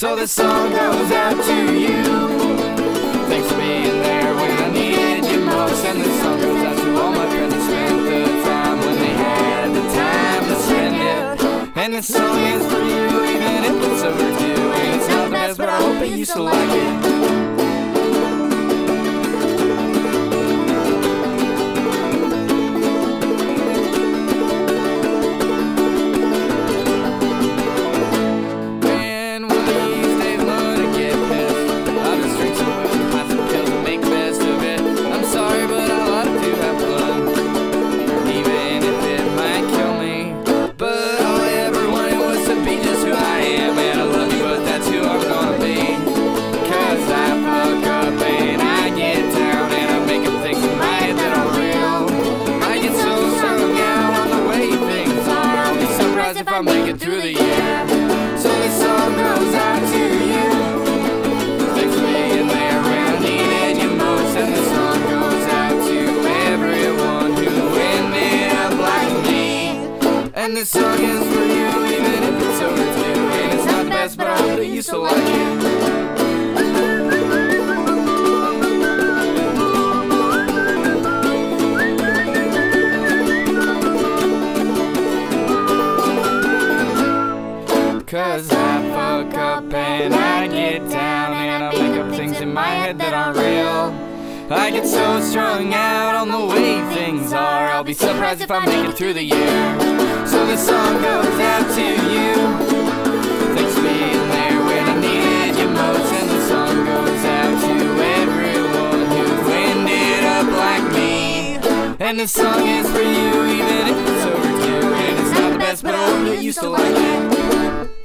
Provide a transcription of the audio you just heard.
So this song goes out to you. Thanks for being there when I needed you most. And this song goes out to all my friends who spent the time when they had the time to spend it. And this song is for you, even if it's overdue. And it's not the best, but I hope that you still like it. If I make it through the year. So this song goes out to you. Thanks for being there when I needed you most. And this song goes out to everyone who ended up like me. And this song is for you, even if it's overdue. And it's not the best, but I hope that you still like it. Cause I fuck up and I get down and I make up things in my head that aren't real. I get so strung out on the way things are. I'll be surprised if I make it through the year. So this song goes out to you. Thanks for being there when I needed you most. And the song goes out to everyone who ended up like me. And this song is for you, even if it's overdue. And it's not the best, but I hope that you still like it.